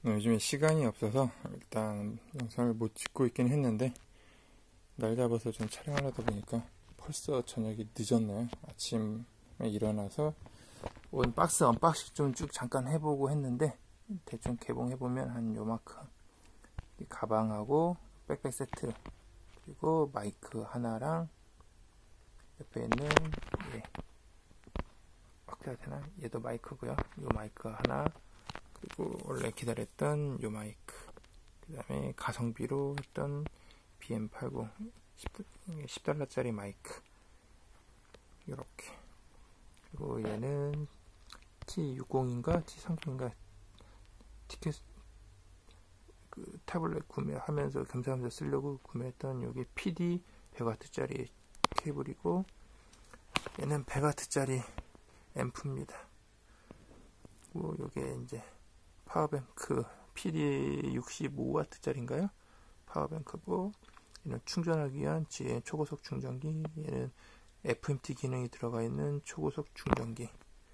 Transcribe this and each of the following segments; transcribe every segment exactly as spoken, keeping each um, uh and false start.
요즘에 시간이 없어서 일단 영상을 못 찍고 있긴 했는데, 날 잡아서 좀 촬영을 하다 보니까 벌써 저녁이 늦었네요. 아침에 일어나서 온 박스 언박싱 좀 쭉 잠깐 해보고 했는데, 대충 개봉해보면 한 요만큼. 가방하고 백팩 세트, 그리고 마이크 하나랑 옆에 있는 예, 어떻게 해야 되나? 얘도 마이크고요. 요 마이크 하나, 그리고 원래 기다렸던 요 마이크, 그 다음에 가성비로 했던 비엠 팔십 십 달러짜리 마이크 요렇게. 그리고 얘는 티 육십인가 티 삼십인가 티켓 그 태블릿 구매하면서 겸사겸사 쓰려고 구매했던 여기 피디 백 와트짜리 케이블이고, 얘는 백 와트짜리 앰프입니다. 그리고 요게 이제 파워뱅크 피디 육십오 와트짜리인가요? 파워뱅크고, 얘는 충전하기 위한 지의 초고속 충전기, 얘는 에프엠티 기능이 들어가 있는 초고속 충전기,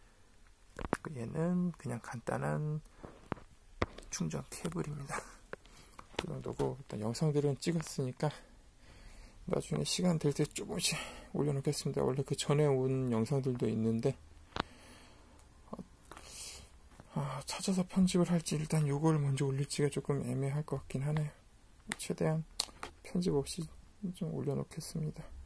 얘는 그냥 간단한 충전 케이블입니다. 그 정도고, 일단 영상들은 찍었으니까 나중에 시간 될 때 조금씩 올려놓겠습니다. 원래 그 전에 온 영상들도 있는데 아, 찾아서 편집을 할지 일단 요걸 먼저 올릴지가 조금 애매할 것 같긴 하네요. 최대한 편집 없이 좀 올려놓겠습니다.